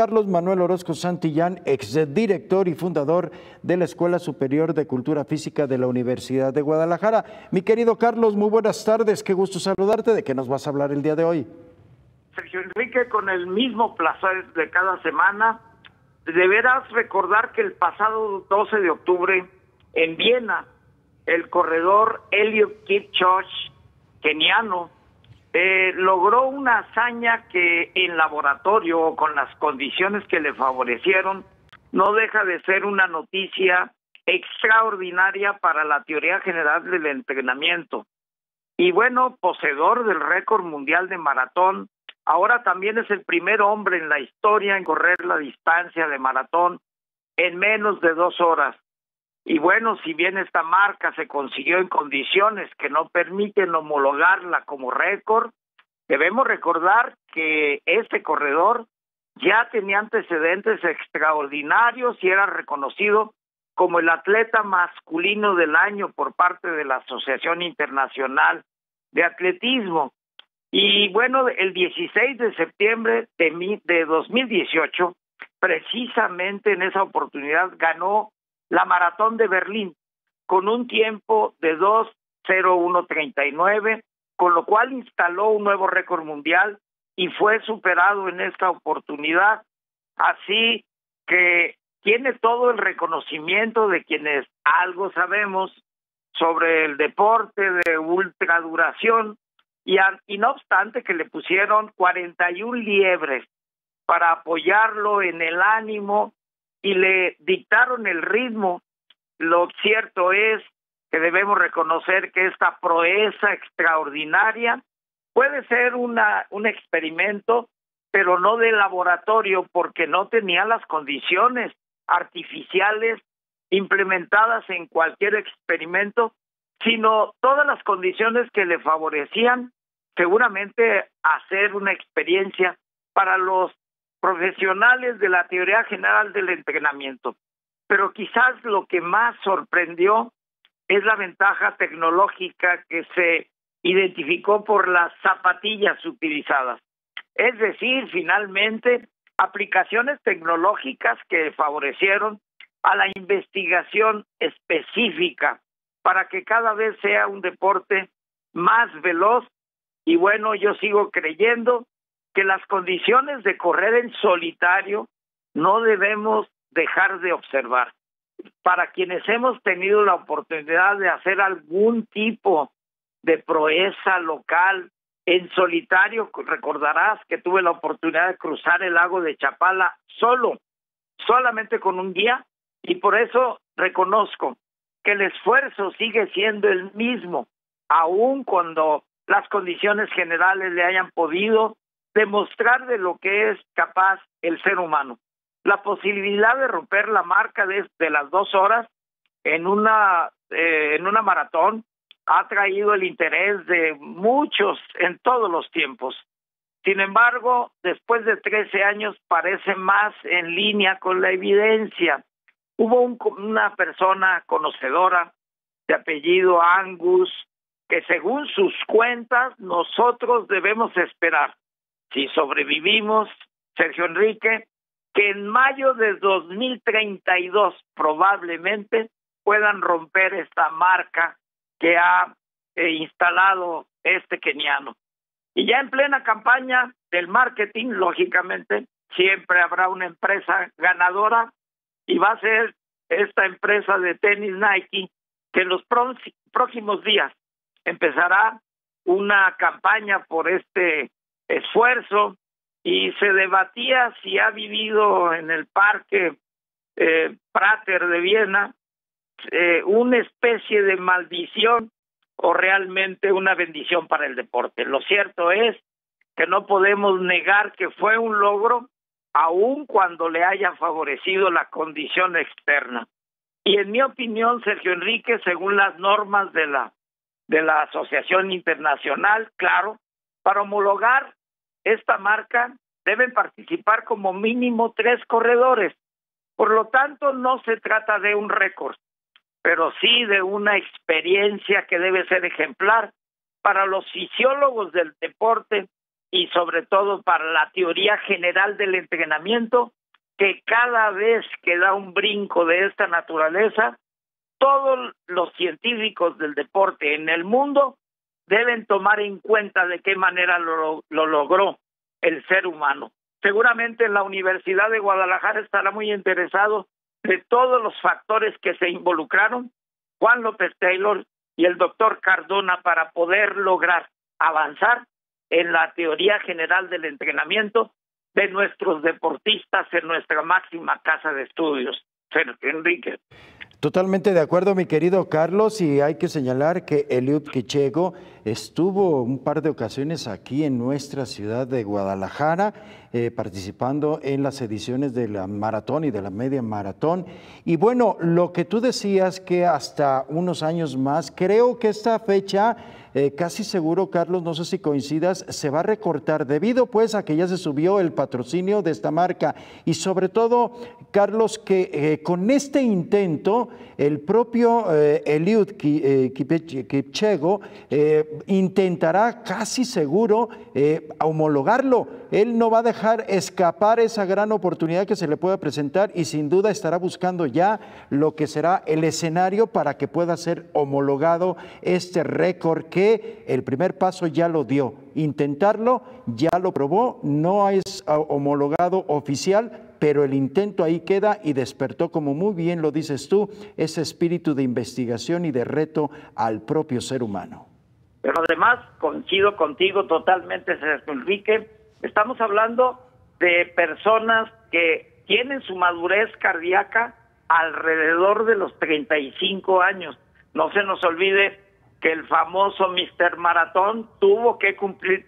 Carlos Manuel Orozco Santillán, exdirector y fundador de la Escuela Superior de Cultura Física de la Universidad de Guadalajara. Mi querido Carlos, muy buenas tardes, qué gusto saludarte. ¿De qué nos vas a hablar el día de hoy? Sergio Enrique, con el mismo placer de cada semana, deberás recordar que el pasado 12 de octubre en Viena, el corredor Eliud Kipchoge, keniano, logró una hazaña que en laboratorio o con las condiciones que le favorecieron no deja de ser una noticia extraordinaria para la teoría general del entrenamiento. Y bueno, poseedor del récord mundial de maratón, ahora también es el primer hombre en la historia en correr la distancia de maratón en menos de 2 horas. Y bueno, si bien esta marca se consiguió en condiciones que no permiten homologarla como récord, debemos recordar que este corredor ya tenía antecedentes extraordinarios y era reconocido como el atleta masculino del año por parte de la Asociación Internacional de Atletismo. Y bueno, el 16 de septiembre de 2018, precisamente en esa oportunidad ganó la Maratón de Berlín con un tiempo de 2:01:39, con lo cual instaló un nuevo récord mundial y fue superado en esta oportunidad. Así que tiene todo el reconocimiento de quienes algo sabemos sobre el deporte de ultraduración y no obstante que le pusieron 41 liebres para apoyarlo en el ánimo y le dictaron el ritmo. Lo cierto es que debemos reconocer que esta proeza extraordinaria puede ser un experimento, pero no de laboratorio, porque no tenía las condiciones artificiales implementadas en cualquier experimento, sino todas las condiciones que le favorecían seguramente hacer una experiencia para los profesionales de la teoría general del entrenamiento. Pero quizás lo que más sorprendió es la ventaja tecnológica que se identificó por las zapatillas utilizadas. Es decir, finalmente, aplicaciones tecnológicas que favorecieron a la investigación específica para que cada vez sea un deporte más veloz. Y bueno, yo sigo creyendo que las condiciones de correr en solitario no debemos dejar de observar. Para quienes hemos tenido la oportunidad de hacer algún tipo de proeza local en solitario, recordarás que tuve la oportunidad de cruzar el lago de Chapala solamente con un guía, y por eso reconozco que el esfuerzo sigue siendo el mismo, aun cuando las condiciones generales le hayan podido demostrar de lo que es capaz el ser humano. La posibilidad de romper la marca de las 2 horas en una maratón ha traído el interés de muchos en todos los tiempos. Sin embargo, después de 13 años parece más en línea con la evidencia. Hubo una persona conocedora de apellido Angus que, según sus cuentas, nosotros debemos esperar, si sobrevivimos, Sergio Enrique, que en mayo de 2032 probablemente puedan romper esta marca que ha instalado este keniano. Y ya en plena campaña del marketing, lógicamente, siempre habrá una empresa ganadora, y va a ser esta empresa de tenis Nike, que en los próximos días empezará una campaña por este esfuerzo. Y se debatía si ha vivido en el parque Prater de Viena una especie de maldición o realmente una bendición para el deporte. Lo cierto es que no podemos negar que fue un logro, aun cuando le haya favorecido la condición externa. Y en mi opinión, Sergio Enrique, según las normas de la Asociación Internacional, claro, para homologar esta marca deben participar como mínimo 3 corredores. Por lo tanto, no se trata de un récord, pero sí de una experiencia que debe ser ejemplar para los fisiólogos del deporte y sobre todo para la teoría general del entrenamiento, que cada vez que da un brinco de esta naturaleza, todos los científicos del deporte en el mundo deben tomar en cuenta de qué manera lo logró el ser humano. Seguramente la Universidad de Guadalajara estará muy interesado de todos los factores que se involucraron, Juan López Taylor y el doctor Cardona, para poder lograr avanzar en la teoría general del entrenamiento de nuestros deportistas en nuestra máxima casa de estudios. Enrique. Totalmente de acuerdo, mi querido Carlos, y hay que señalar que Eliud Kipchoge estuvo un par de ocasiones aquí en nuestra ciudad de Guadalajara, participando en las ediciones de la maratón y de la media maratón. Y bueno, lo que tú decías que hasta unos años más, creo que esta fecha, casi seguro, Carlos, no sé si coincidas, se va a recortar debido pues a que ya se subió el patrocinio de esta marca y sobre todo, Carlos, que con este intento el propio Eliud Kipchoge intentará casi seguro homologarlo. Él no va a dejar escapar esa gran oportunidad que se le pueda presentar y sin duda estará buscando ya lo que será el escenario para que pueda ser homologado este récord que el primer paso ya lo dio. Intentarlo, ya lo probó, no es homologado oficial, pero el intento ahí queda y despertó, como muy bien lo dices tú, ese espíritu de investigación y de reto al propio ser humano. Pero además, coincido contigo totalmente, Sergio Enrique, estamos hablando de personas que tienen su madurez cardíaca alrededor de los 35 años. No se nos olvide que el famoso Mr. Maratón tuvo que cumplir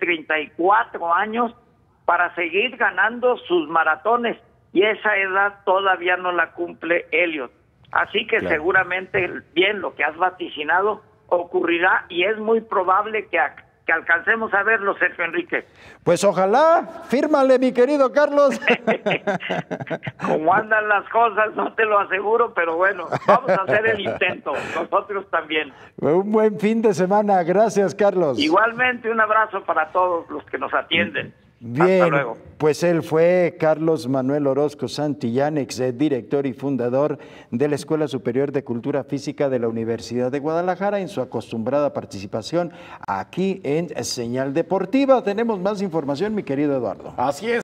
34 años para seguir ganando sus maratones, y esa edad todavía no la cumple Eliud. Así que claro, seguramente bien lo que has vaticinado ocurrirá y es muy probable que alcancemos a verlo, Sergio Enrique. Pues ojalá, fírmale, mi querido Carlos. Como andan las cosas, no te lo aseguro, pero bueno, vamos a hacer el intento, nosotros también. Un buen fin de semana, gracias, Carlos. Igualmente, un abrazo para todos los que nos atienden. Bien, hasta luego. Pues él fue Carlos Manuel Orozco Santillán, exdirector y fundador de la Escuela Superior de Cultura Física de la Universidad de Guadalajara, en su acostumbrada participación aquí en Señal Deportiva. Tenemos más información, mi querido Eduardo. Así es.